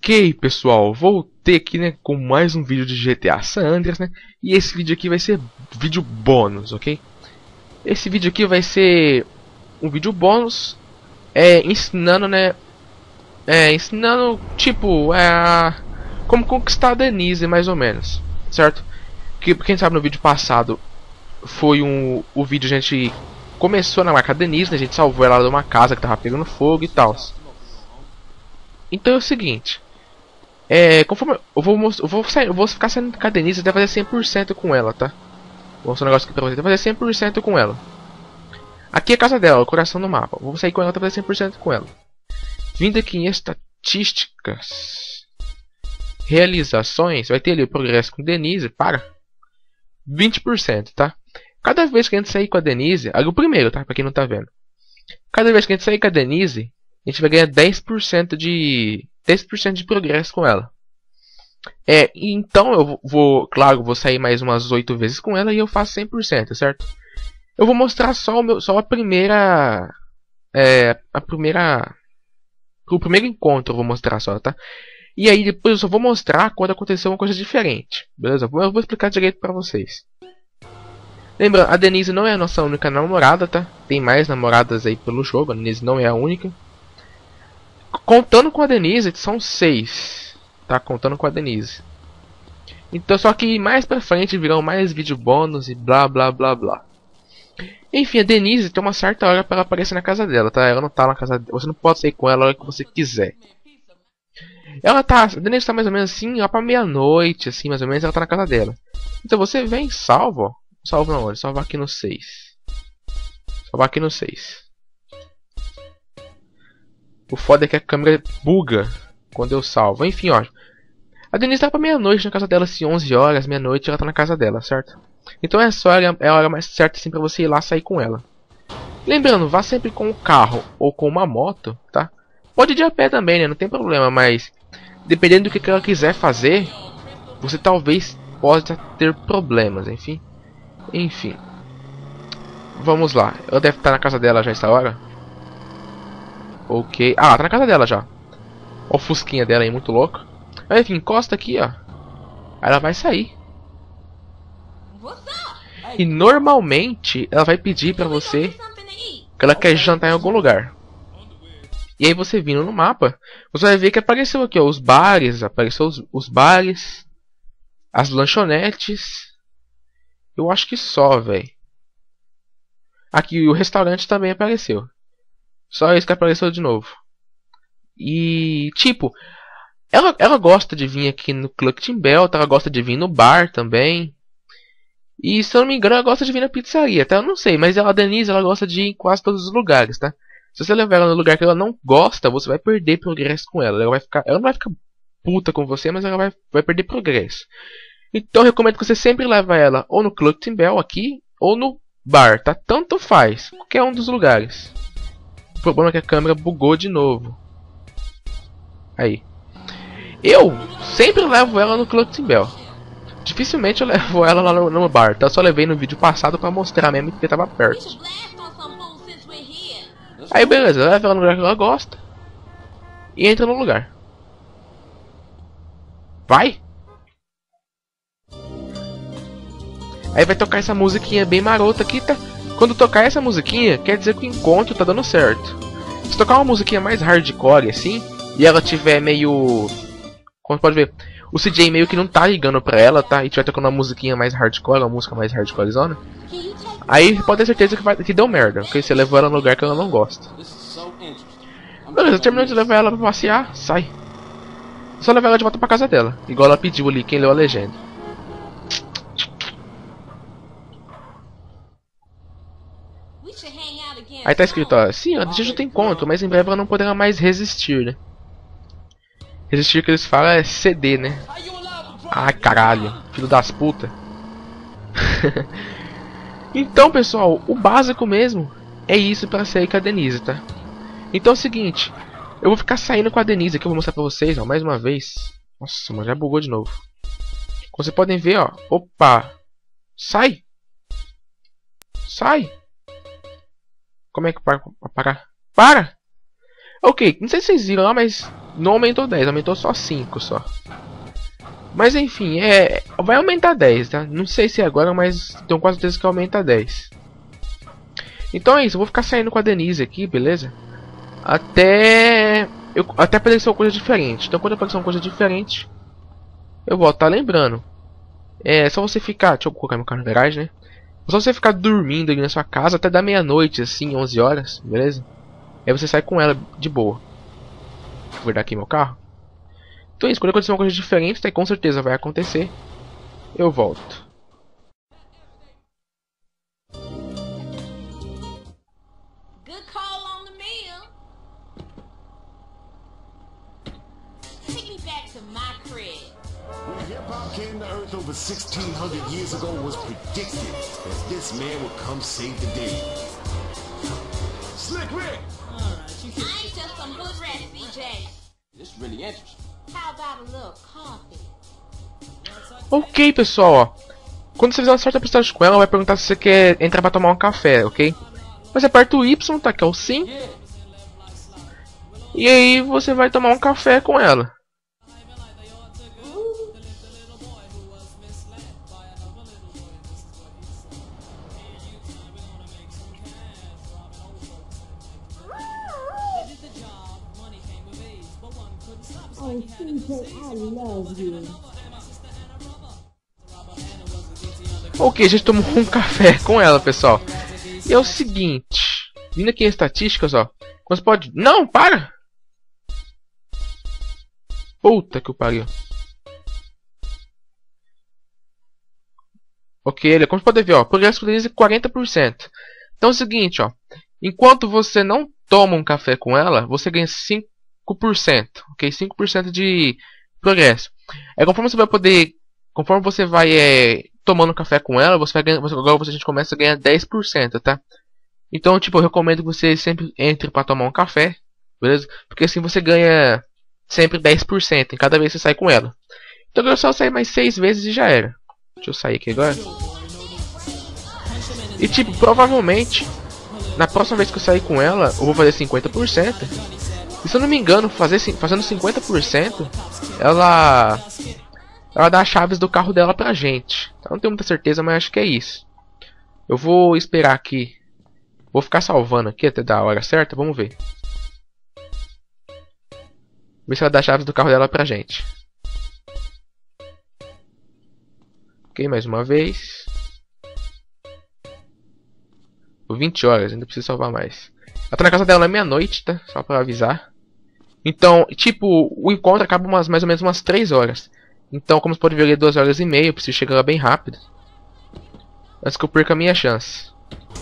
Ok, pessoal, voltei aqui, né, com mais um vídeo de GTA San Andreas, né? E esse vídeo aqui vai ser vídeo bônus, ok? Esse vídeo aqui vai ser um vídeo bônus, ensinando, né, ensinando, tipo, como conquistar a Denise, mais ou menos, certo? Que, quem sabe no vídeo passado foi o vídeo a gente começou na marca Denise, né? A gente salvou ela de uma casa que tava pegando fogo e tal. Então é o seguinte, conforme eu vou ficar saindo com a Denise até fazer 100% com ela, tá? Vou mostrar um negócio aqui pra você, até fazer 100% com ela. Aqui é a casa dela, o coração do mapa. Vou sair com ela até fazer 100% com ela. Vindo aqui em estatísticas, realizações, vai ter ali o progresso com Denise, para 20%, tá? Cada vez que a gente sair com a Denise, o primeiro, tá? Pra quem não tá vendo. Cada vez que a gente sair com a Denise, a gente vai ganhar 10% de progresso com ela. Então eu vou, claro, vou sair mais umas 8 vezes com ela e eu faço 100%, certo? Eu vou mostrar só a primeira, o primeiro encontro eu vou mostrar só, tá? E aí depois eu só vou mostrar quando acontecer uma coisa diferente, beleza? Eu vou explicar direito pra vocês. Lembrando, a Denise não é a nossa única namorada, tá? Tem mais namoradas aí pelo jogo, a Denise não é a única. Contando com a Denise, são 6, tá? Contando com a Denise. Então, só que mais pra frente virão mais vídeo bônus e blá blá blá blá. Enfim, a Denise tem uma certa hora para ela aparecer na casa dela, tá? Ela não tá na casa dela, você não pode sair com ela a hora que você quiser. A Denise tá mais ou menos assim, lá pra meia-noite, assim, mais ou menos, ela tá na casa dela. Então você vem, salva, ó. Salva não, salva aqui no 6. Salvar aqui no 6. O foda é que a câmera buga quando eu salvo. Enfim, ó. A Denise tá pra meia-noite na casa dela, assim, 11 horas, meia-noite, ela tá na casa dela, certo? Então essa hora é a hora mais certa, assim, pra você ir lá sair com ela. Lembrando, vá sempre com um carro ou com uma moto, tá? Pode ir de a pé também, né? Não tem problema, mas dependendo do que ela quiser fazer, você talvez possa ter problemas, enfim. Vamos lá. Ela deve estar na casa dela já essa hora. Ok. Ah, tá na casa dela já. Ó o fusquinha dela aí, muito louco. Mas enfim, encosta aqui, ó. Aí ela vai sair. E normalmente ela vai pedir pra você que ela quer jantar em algum lugar. E aí você vindo no mapa, você vai ver que apareceu aqui, ó, os bares. Apareceu os bares, as lanchonetes. Eu acho que só, velho. Aqui o restaurante também apareceu. Só isso que apareceu de novo. E tipo, ela gosta de vir aqui no Clucking Bell, ela gosta de vir no bar também. E se eu não me engano, ela gosta de vir na pizzaria, tá? Eu não sei, mas a Denise, ela gosta de ir em quase todos os lugares, tá? Se você levar ela no lugar que ela não gosta, você vai perder progresso com ela. Ela não vai ficar puta com você, mas ela vai perder progresso. Então eu recomendo que você sempre leve ela ou no Clucking Bell aqui, ou no bar, tá? Tanto faz, qualquer um dos lugares. O problema é que a câmera bugou de novo. Aí. Eu sempre levo ela no Clucking Bell. Dificilmente eu levo ela lá no bar, tá? Eu só levei no vídeo passado pra mostrar mesmo que tava perto. Aí beleza, eu levo ela no lugar que ela gosta. E entra no lugar. Vai! Aí vai tocar essa musiquinha bem marota aqui, tá? Quando tocar essa musiquinha, quer dizer que o encontro tá dando certo. Se tocar uma musiquinha mais hardcore assim, e ela tiver meio... Como você pode ver, o CJ meio que não tá ligando pra ela, tá? E tiver tocando uma musiquinha mais hardcore, uma música mais hardcorezona, aí pode ter certeza que deu merda, porque você levou ela no lugar que ela não gosta. Beleza, terminou de levar ela pra passear, sai. Só levar ela de volta pra casa dela, igual ela pediu ali, quem leu a legenda. Aí tá escrito, ó, sim, a desejo tem encontro, mas em breve ela não poderá mais resistir, né? Resistir que eles falam é CD, né? Ai, caralho, filho das putas. Então, pessoal, o básico mesmo é isso pra sair com a Denise, tá? Então é o seguinte, eu vou ficar saindo com a Denise aqui, eu vou mostrar pra vocês, ó, mais uma vez. Nossa, mas já bugou de novo. Como vocês podem ver, ó, opa, sai! Sai! Como é que para? Para! Ok, não sei se vocês viram lá, mas Não aumentou 10, aumentou só 5 só. Mas enfim, vai aumentar 10, tá? Não sei se é agora, mas tenho quase certeza que aumenta 10. Então é isso, eu vou ficar saindo com a Denise aqui, beleza? Até aparecer uma coisa diferente. Então quando aparecer uma coisa diferente, eu vou estar lembrando. É só você ficar, deixa eu colocar meu carro na garagem, né? É só você ficar dormindo ali na sua casa até da meia-noite, assim, 11 horas, beleza? Aí você sai com ela de boa. Deixa eu guardar aqui meu carro. Então é isso, quando acontecer uma coisa diferente, daí com certeza vai acontecer. Eu volto. Good call on the meal. Take me back to my crib. When hip-hop came to Earth over 1,600 years ago, it was predicted that this man would come save the day. Slick Rick! I ain't just some hood rat, CJ. This is really interesting. How about a little coffee? Ok, pessoal, ó. Quando você fizer uma certa postagem com ela, ela vai perguntar se você quer entrar pra tomar um café, ok? Você aperta o Y, tá? Que é o sim. E aí você vai tomar um café com ela. Oh, CJ, I love you. Ok, a gente tomou um café com ela, pessoal. E é o seguinte. Vindo aqui em estatísticas, ó. Você pode... Não, para! Puta que o pariu. Ok, como você pode ver, ó. Progresso com Denise 40%. Então é o seguinte, ó. Enquanto você não toma um café com ela, você ganha 5%. Ok? 5% de progresso. Conforme você vai poder... Conforme você vai tomando café com ela, você vai ganhar, agora a gente começa a ganhar 10%, tá? Então, tipo, eu recomendo que você sempre entre para tomar um café, beleza? Porque assim você ganha sempre 10% em cada vez que você sai com ela. Então eu só sair mais 6 vezes e já era. Deixa eu sair aqui agora. E tipo, provavelmente, na próxima vez que eu sair com ela, eu vou fazer 50%. E se eu não me engano, fazendo 50%, ela dá as chaves do carro dela pra gente. Eu não tenho muita certeza, mas acho que é isso. Eu vou esperar aqui. Vou ficar salvando aqui até dar a hora certa. Vamos ver. Ver se ela dá as chaves do carro dela pra gente. Ok, mais uma vez. 20 horas, ainda preciso salvar mais. Ela tá na casa dela meia-noite, tá? Só pra avisar. Então, tipo, o encontro acaba mais ou menos umas 3 horas. Então, como você pode ver ali, 2 horas e meia. Eu preciso chegar lá bem rápido. Antes que eu perca a minha chance.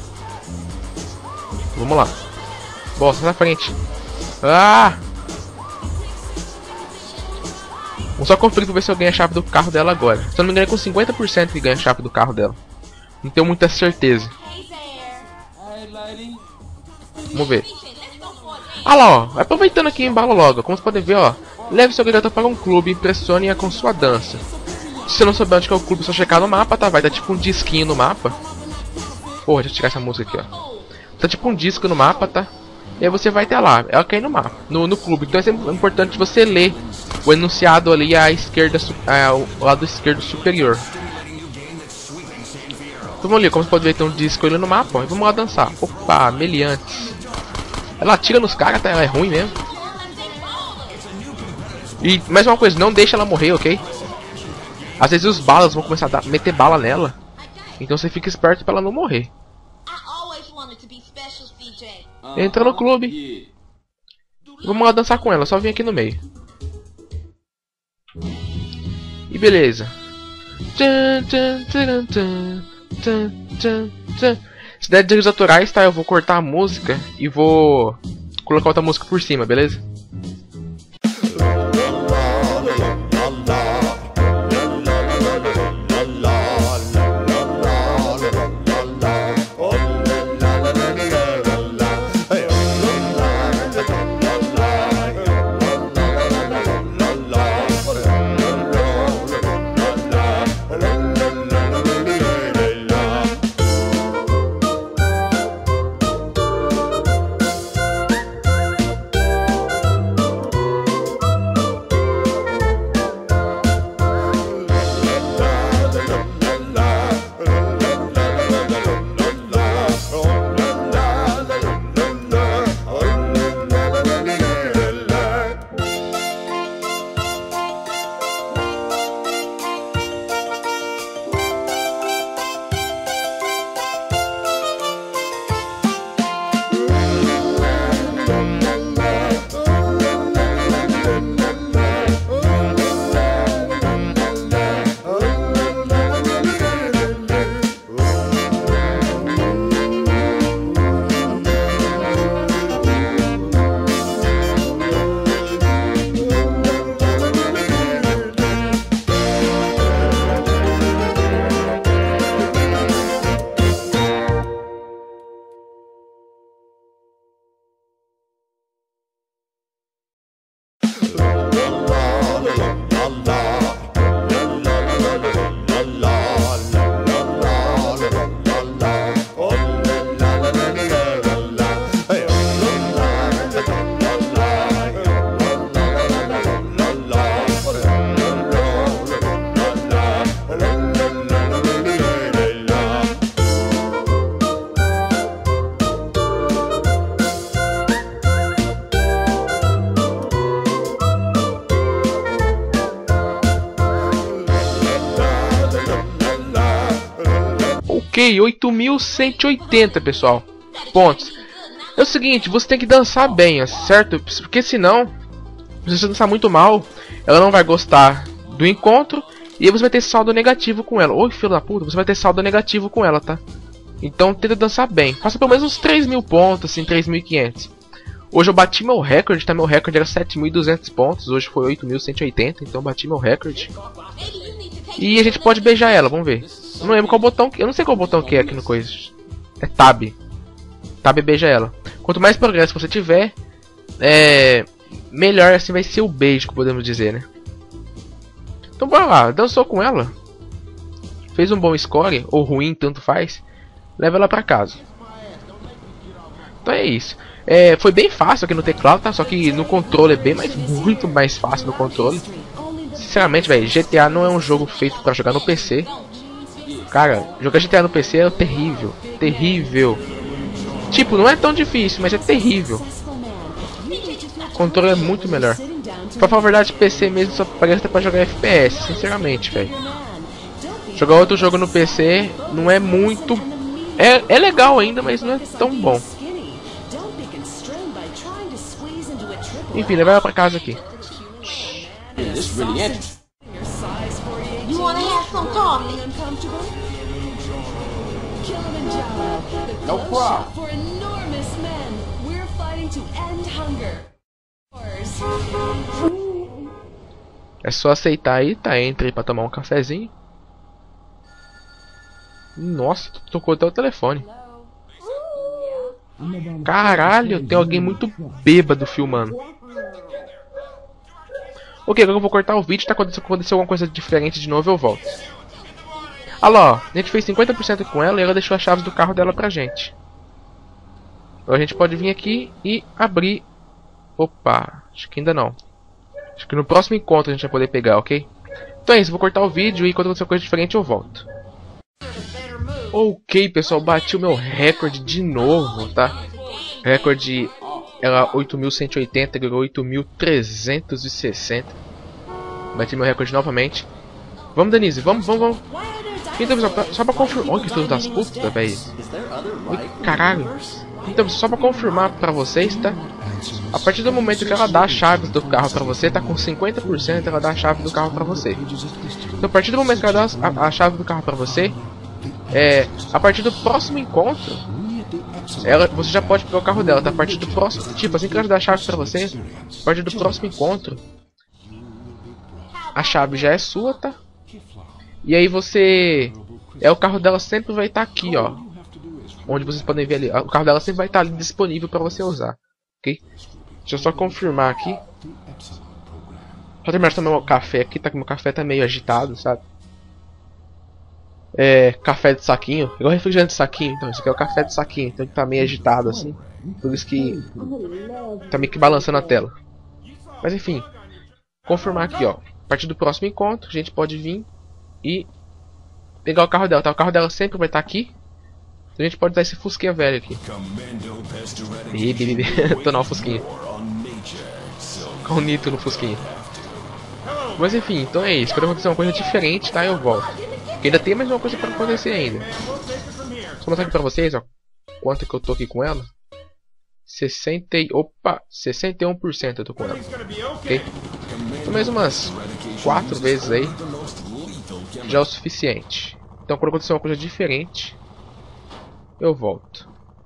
Vamos lá. Boa, sai na frente. Ah! Vamos só conferir pra ver se eu ganho a chave do carro dela agora. Se eu não me engano, é com 50% que ganha a chave do carro dela. Não tenho muita certeza. Hey there. Hey, lady. Vamos ver. CJ, let's go for a date. Ah lá, ó. Aproveitando aqui, embalo logo. Como você pode ver, ó. Leve seu garoto para um clube e impressione-a com sua dança. Se você não souber onde que é o clube, é só checar no mapa, tá? Vai dar tipo um disquinho no mapa. Porra, deixa eu tirar essa música aqui, ó. Tá tipo um disco no mapa, tá? E aí você vai até lá. Ela cai no mapa, no clube. Então é sempre importante você ler o enunciado ali à esquerda, ao lado esquerdo superior. Então vamos ali, como você pode ver, tem um disco ali no mapa, ó. E vamos lá dançar. Opa, meliantes. Ela atira nos caras, tá? Ela é ruim mesmo. E mais uma coisa, não deixa ela morrer, ok? Às vezes os balas vão começar a meter bala nela. Então você fica esperto pra ela não morrer. I always wanted to be special, CJ. Entra no clube. Yeah. Vamos lá dançar com ela, só vim aqui no meio. E beleza. Se der direitos autorais, tá? Eu vou cortar a música e vou colocar outra música por cima, beleza? Ok, 8.180, pessoal. Pontos. É o seguinte, você tem que dançar bem, certo? Porque senão, se você dançar muito mal, ela não vai gostar do encontro. E aí você vai ter saldo negativo com ela. Oi, filho da puta, você vai ter saldo negativo com ela, tá? Então tenta dançar bem. Faça pelo menos uns 3.000 pontos, assim, 3.500. Hoje eu bati meu recorde, tá? Meu recorde era 7.200 pontos. Hoje foi 8.180, então eu bati meu recorde. E a gente pode beijar ela, vamos ver. Eu não lembro qual botão que... Eu não sei qual botão que é aqui no coisa. É Tab. Tab beija ela. Quanto mais progresso você tiver, melhor assim vai ser o beijo, que podemos dizer, né? Então bora lá, dançou com ela. Fez um bom score, ou ruim, tanto faz. Leva ela pra casa. Então é isso. Foi bem fácil aqui no teclado, tá? Só que no controle é bem mais, muito mais fácil no controle. Sinceramente, velho, GTA não é um jogo feito pra jogar no PC. Cara, jogar GTA no PC é terrível. Terrível. Tipo, não é tão difícil, mas é terrível. O controle é muito melhor. Pra falar a verdade, PC mesmo só presta pra jogar FPS, sinceramente, velho. Jogar outro jogo no PC não é muito... É legal ainda, mas não é tão bom. Enfim, levar ela pra casa aqui. This really interesting. You wanna have some coffee? No problem. For enormous men, we're fighting to end hunger. É só aceitar aí, tá? Entra aí pra tomar um cafezinho. Nossa, tocou até o telefone. Caralho, tem alguém muito bêbado filmando. Ok, agora eu vou cortar o vídeo, tá? Quando acontecer alguma coisa diferente de novo eu volto. Olha lá, ó, a gente fez 50% com ela e ela deixou as chaves do carro dela pra gente. Então a gente pode vir aqui e abrir. Opa, acho que ainda não. Acho que no próximo encontro a gente vai poder pegar, ok? Então é isso, vou cortar o vídeo e quando acontecer coisa diferente eu volto. Ok, pessoal, bati o meu recorde de novo, tá? Recorde era 8.180, ganhou 8.360. Bati meu recorde novamente. Vamos, Denise, vamos. Então, pessoal, só pra confirmar... Olha que filho das putas, velho. Caralho. Então, só pra confirmar pra vocês, tá? A partir do momento que ela dá as chaves do carro pra você, tá com 50%, ela dá a chave do carro pra você. Então, a partir do momento que ela dá a chave do carro pra você, a partir do próximo encontro, você já pode pegar o carro dela, tá? A partir do próximo... Tipo, assim que ela dá a chave pra você, a partir do próximo encontro, a chave já é sua, tá? E aí você... o carro dela sempre vai estar aqui, ó. Onde vocês podem ver ali. O carro dela sempre vai estar ali disponível para você usar. Ok? Deixa eu só confirmar aqui. Só terminar de tomar meu café aqui, tá? Que meu café tá meio agitado, sabe? Café de saquinho. Igual refrigerante de saquinho. Então, isso aqui é o café de saquinho. Então ele tá meio agitado assim. Por isso que tá meio que balançando a tela. Mas enfim. Confirmar aqui, ó. A partir do próximo encontro, a gente pode vir e pegar o carro dela, tá? O carro dela sempre vai estar aqui. Então a gente pode usar esse fusquinha velho aqui. Tonar o fusquinha. Com o nitro no fusquinha. Mas enfim, então é isso. Quando acontecer uma coisa diferente, tá? Eu volto. Porque ainda tem mais uma coisa pra acontecer ainda. Só mostrar aqui pra vocês, ó. Quanto que eu tô aqui com ela. 61% eu tô com ela. Ok? Então mais umas 4 vezes aí já é o suficiente. Então quando acontecer uma coisa diferente, eu volto.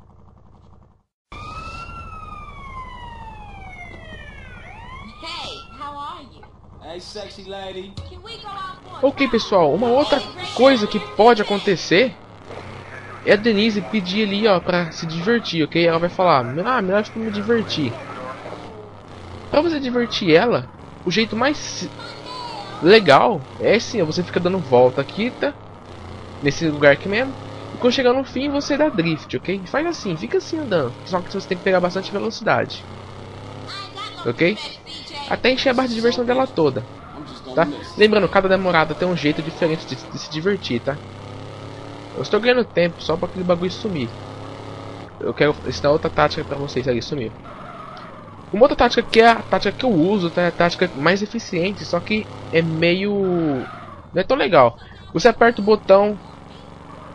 Hey, how are you? Hey, sexy lady. Can we go out for Ok, pessoal, uma outra coisa que pode acontecer é a Denise pedir ali, ó, pra se divertir, ok? Ela vai falar, melhor ficar me divertir. Pra você divertir ela, o jeito mais legal é assim, ó, você fica dando volta aqui, tá? Nesse lugar aqui mesmo. E quando chegar no fim, você dá drift, ok? Faz assim, fica assim andando. Só que você tem que pegar bastante velocidade. Ok? Até encher a barra de diversão dela toda. Tá? Lembrando, cada namorada tem um jeito diferente de se divertir, tá? Eu estou ganhando tempo só para aquele bagulho sumir. Eu quero ensinar outra tática pra vocês ali, sumiu. Uma outra tática que é a tática que eu uso, tá? É a tática mais eficiente, só que é meio... não é tão legal. Você aperta o botão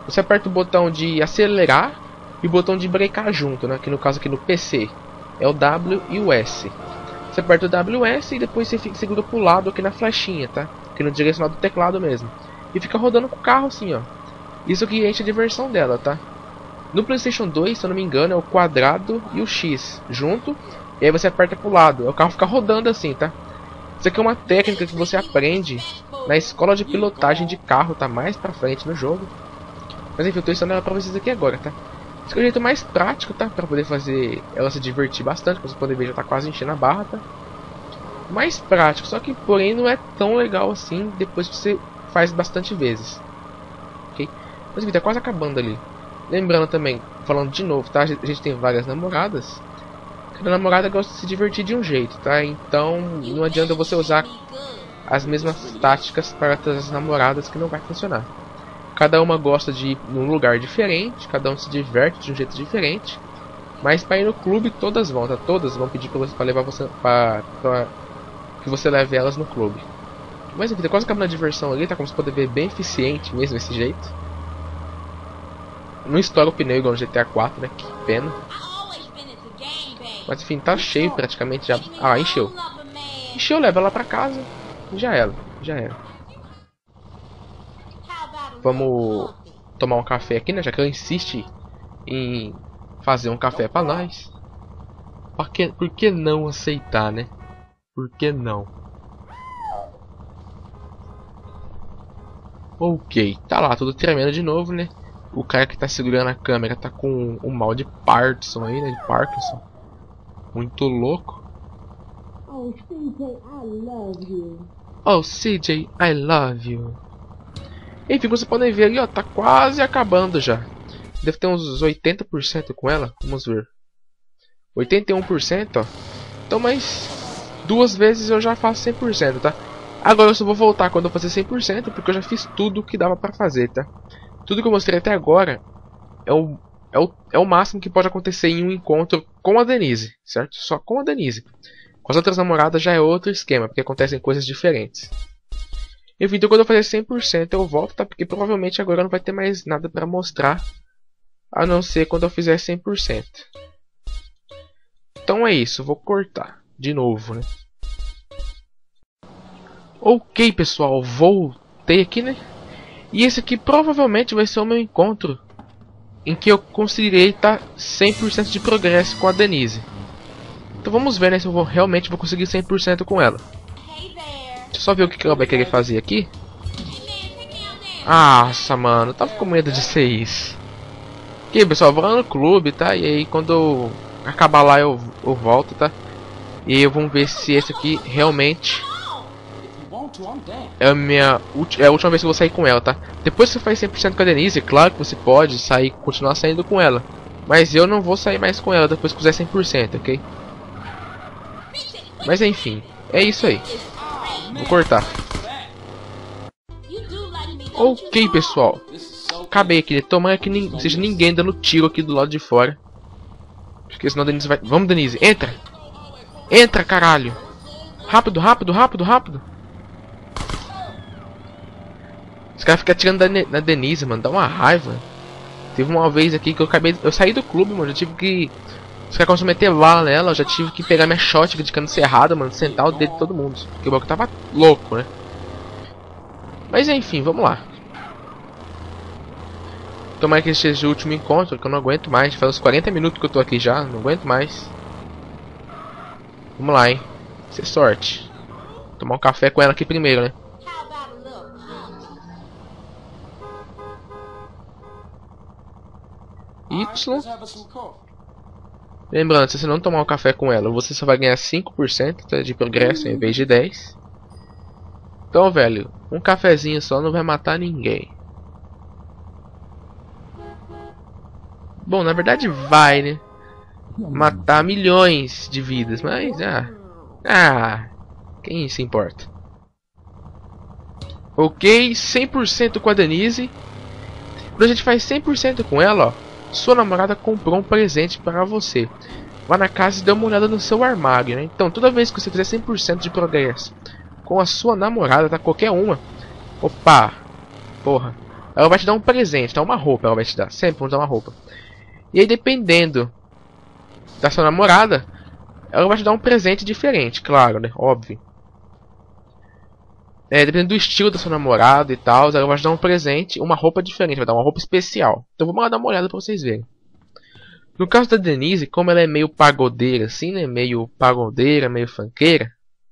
você aperta o botão de acelerar e o botão de brecar junto, né? Que no caso aqui no PC é o W e o S. Você aperta o WS e depois você segura pro lado aqui na flechinha, tá? Aqui no direcional do teclado mesmo. E fica rodando com o carro assim, ó. Isso aqui enche a diversão dela, tá? No PlayStation 2, se eu não me engano, é o quadrado e o X junto. E aí você aperta pro lado. O carro fica rodando assim, tá? Isso aqui é uma técnica que você aprende na escola de pilotagem de carro, tá? Mais pra frente no jogo. Mas enfim, eu tô ensinando ela pra vocês aqui agora, tá? Esse aqui é o jeito mais prático, tá? Pra poder fazer ela se divertir bastante. Como vocês podem ver, já tá quase enchendo a barra, tá? Mais prático, só que porém não é tão legal assim depois que você faz bastante vezes. Ok? Mas enfim, tá quase acabando ali. Lembrando também, falando de novo, tá? A gente tem várias namoradas. Cada namorada gosta de se divertir de um jeito, tá? Então não adianta você usar as mesmas táticas para todas as namoradas, que não vai funcionar. Cada uma gosta de ir num lugar diferente, cada um se diverte de um jeito diferente. Mas para ir no clube todas vão, tá? Todas vão pedir para levar você para que você leve elas no clube. Mas enfim, tá quase acabando a diversão ali, tá? Como você pode ver, bem eficiente mesmo esse jeito. Não estoura o pneu igual no GTA 4, né? Que pena. Mas enfim, tá cheio praticamente já. Ah, encheu. Encheu, leva ela pra casa. Já era, já era. Vamos tomar um café aqui, né? Já que ela insiste em fazer um café pra nós. Por que não aceitar, né? Por que não? Ok, tá lá, tudo tremendo de novo, né? O cara que tá segurando a câmera tá com o mal de Parkinson aí, né? De Parkinson. Muito louco. Oh, CJ, I love you. Oh, CJ, I love you. Enfim, como vocês podem ver ali, ó, tá quase acabando já. Deve ter uns 80% com ela. Vamos ver. 81%, ó. Então, mais 2 vezes eu já faço 100%, tá? Agora eu só vou voltar quando eu fazer 100%, porque eu já fiz tudo que dava pra fazer, tá? Tudo que eu mostrei até agora é o máximo que pode acontecer em um encontro com a Denise, certo? Só com a Denise. Com as outras namoradas já é outro esquema, porque acontecem coisas diferentes. Enfim, então quando eu fazer 100% eu volto, tá? Porque provavelmente agora não vai ter mais nada pra mostrar, a não ser quando eu fizer 100%. Então é isso, vou cortar de novo, né? Ok, pessoal, voltei aqui, né? E esse aqui provavelmente vai ser o meu encontro em que eu conseguirei estar 100% de progresso com a Denise. Então vamos ver, né, se eu realmente vou conseguir 100% com ela. Deixa eu só ver o que ela vai querer fazer aqui. Nossa, mano, eu tava com medo de ser isso. Ok, pessoal, vou lá no clube, tá? E aí quando eu acabar lá eu volto, tá? E aí vamos ver se esse aqui realmente é a última vez que eu vou sair com ela, tá? Depois que você faz 100% com a Denise, claro que você pode sair, continuar saindo com ela. Mas eu não vou sair mais com ela depois que fizer 100%, ok? Mas enfim, é isso aí. Vou cortar. Ok, pessoal. Acabei aqui. Tomara que não seja ninguém dando tiro aqui do lado de fora. Porque senão a Denise vai... Vamos, Denise, entra! Entra, caralho! Rápido, rápido, rápido, rápido! Os caras ficam atirando na Denise, mano. Dá uma raiva. Teve uma vez aqui que eu saí do clube, mano. Eu tive que... Os caras começaram a meter bala nela. Eu já tive que pegar minha shotgun de cano cerrado, mano. Sentar o dedo de todo mundo. Porque o bagulho tava louco, né? Mas enfim, vamos lá. Tomara que esse seja o último encontro, que eu não aguento mais. Faz uns 40 minutos que eu tô aqui já. Não aguento mais. Vamos lá, hein. Ser sorte. Tomar um café com ela aqui primeiro, né? Y. Lembrando, se você não tomar um café com ela, você só vai ganhar 5% de progresso em vez de 10%. Então, velho, um cafezinho só não vai matar ninguém. Bom, na verdade vai, né? Matar milhões de vidas, mas... quem se importa? Ok, 100% com a Denise. Quando a gente faz 100% com ela, ó, sua namorada comprou um presente para você. Vá na casa e dê uma olhada no seu armário, né? Então, toda vez que você fizer 100% de progresso com a sua namorada, tá? Qualquer uma. Opa! Porra. ela vai te dar um presente, tá? Uma roupa ela vai te dar. Sempre vão dar uma roupa. E aí, dependendo da sua namorada, ela vai te dar um presente diferente, claro, né? Óbvio. Dependendo do estilo da sua namorada e tal, ela vai te dar um presente, uma roupa diferente, vai dar uma roupa especial. Então vamos lá dar uma olhada pra vocês verem. No caso da Denise, como ela é meio pagodeira assim, né? Meio pagodeira, meio funkeira.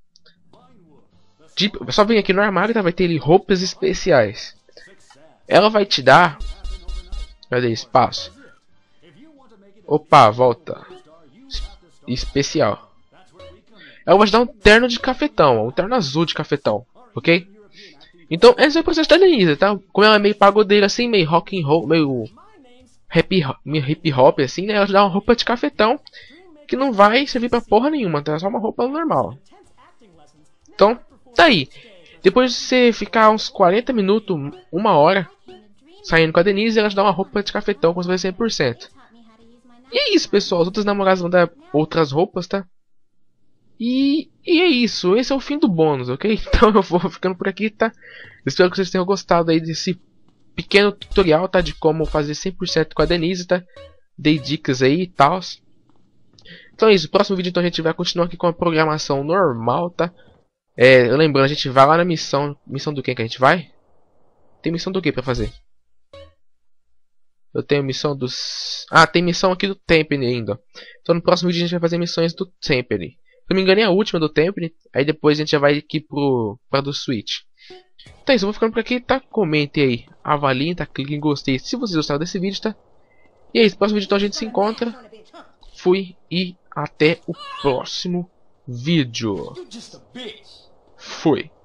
Tipo, só vem aqui no armário, tá? Vai ter ali roupas especiais. Ela vai te dar... Cadê espaço? Opa, volta. Especial. Ela vai te dar um terno de cafetão, um terno azul de cafetão, ok? Então esse é o processo da Denise, tá? Como ela é meio pagodeira assim, meio rock and roll, meio hip hop assim, né? Ela te dá uma roupa de cafetão que não vai servir pra porra nenhuma, tá? É só uma roupa normal. Então, tá aí. Depois de você ficar uns 40 minutos, 1 hora saindo com a Denise, ela te dá uma roupa de cafetão como se fosse 100%. E é isso, pessoal. Os outros namorados vão dar outras roupas, tá? E é isso. Esse é o fim do bônus, ok? Então eu vou ficando por aqui, tá? Espero que vocês tenham gostado aí desse pequeno tutorial, tá? De como fazer 100% com a Denise, tá? Dei dicas aí e tal. Então é isso. No próximo vídeo, então, a gente vai continuar aqui com a programação normal, tá? Lembrando, a gente vai lá na missão. Missão do que a gente vai? Tem missão do que pra fazer? Eu tenho missão dos... Ah, tem missão aqui do Tempene ainda. Então no próximo vídeo a gente vai fazer missões do Tempene. Se não me engano é a última do Tempene. Aí depois a gente já vai aqui pra do Switch. Então é isso, eu vou ficando por aqui, tá? Comentem aí, avaliem, tá? Clique em gostei se vocês gostaram desse vídeo, tá? E é isso, no próximo vídeo então a gente se encontra. Fui e até o próximo vídeo. Fui.